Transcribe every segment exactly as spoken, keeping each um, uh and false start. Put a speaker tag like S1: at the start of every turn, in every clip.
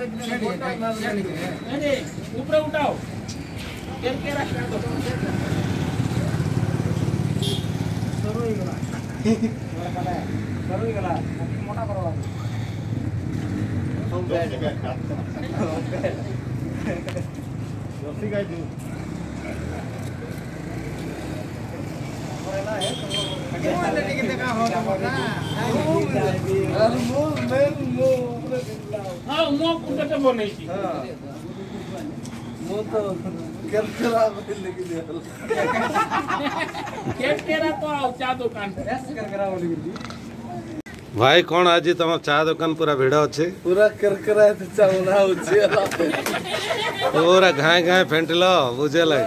S1: ऊपर उठाओ मोटा करो हाँ मो कुंडा तो बोल नहीं थी मो तो क्या करा बोल लगी दे क्या करा तो आओ चाय दुकान ऐसे कर करा बोल लगी
S2: भाई कौन आज तुम चा दुकान पूरा भिड़ अच्छे
S3: पूरा करकरा तो चावला होची
S2: पूरा घाय घाय फेंटल बुझे लगे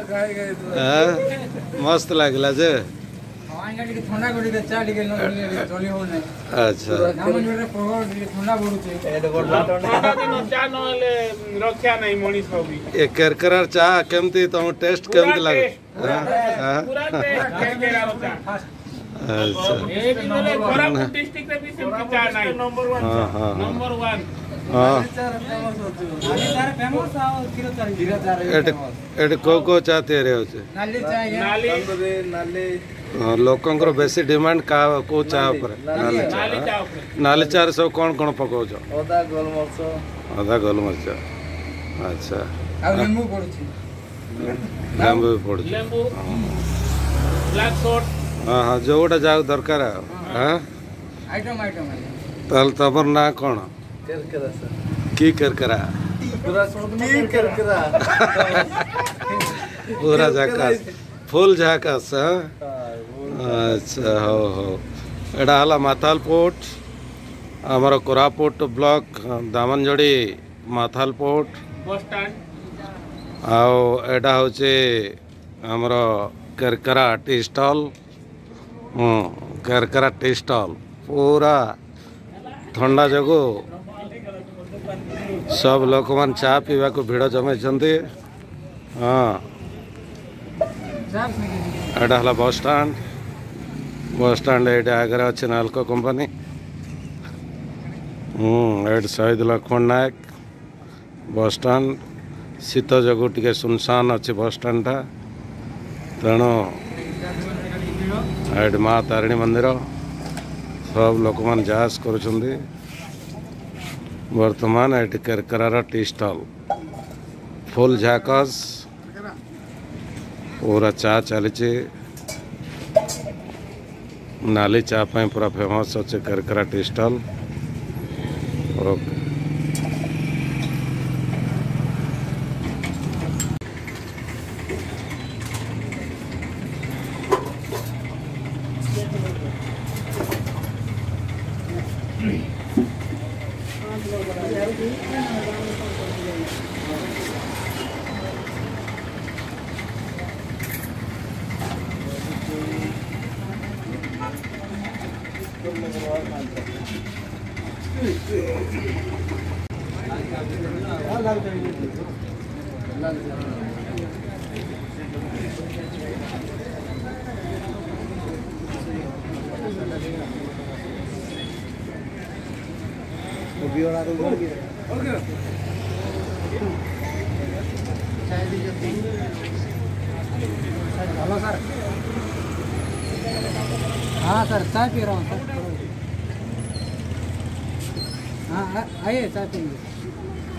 S2: मस्त लगला जे
S1: ठंडा कर दे चा लिगे चली हो नहीं
S2: अच्छा
S1: नामन बेरे प्रभाव ठंडा बडुचे एड गोडला ठंडा दिन चा नले रक्षा नहीं मनीष होबी
S2: ए करकरार चा केमती तुम टेस्ट केमती लगे
S1: पूरा टेस्ट केरा चा
S2: अच्छा
S1: ए भी बोले कोरापुट डिस्ट्रिक्ट रे भी सेमती चा नहीं नंबर वन
S2: हां हां
S1: नंबर वन
S2: हां
S1: नाली चार फेमस आ किरो चार किरो चार
S2: एट एट को को चा तेरे होचे
S1: नाली चा नाली नाली
S2: लोकंकर बेसी डिमांड का को चा ऊपर नाली चा
S1: नाली चा ऊपर
S2: नाली चा सब कौन कौन पकाउ छ
S3: ओदा गोलमरच
S2: आधा गोलमरिच अच्छा
S1: आ लेंबू पड़ुची
S2: लेंबू पड़ुची
S1: लेंबू ब्लैक सॉल्ट
S2: हाँ हाँ जोटा जाग दरकार हाँ
S1: आइटम आइटम
S2: ताल तमर ना कौन
S3: करकरा सर
S2: की करकरा
S3: पूरा की करकरा
S2: पूरा झाकास फुल झाकास हाँ अच्छा हो हो एटा हला माथालपोट आमर Koraput block Damanjodi माथालपोट
S1: bus stand
S2: आओ एटा होचे आमर Karkara tea stall Karkara tea stall पूरा ठंडा जगो सब लोक मान चा पीवा को भिड़ जमे हाँ एटा हला बस स्टैंड बस स्टैंड एटा आगे अच्छे नाल्को कंपनी हम्म एट शहीद लक्ष्मण नायक बस स्टैंड शीत जगो टे सुनसान अच्छे बस स्टैंड टा तेणु एट माँ तारिणी मंदिर सब लोक मान जास करुछंदी वर्तमान एट करकरार टी स्टॉल फुल झाकस पूरा चा चली नाली चा पूरा फेमस अच्छे Karkara tea stall okay
S1: hello sir हाँ सर चाय पी रहा हूँ सर हाँ आइए चाय पीएंगे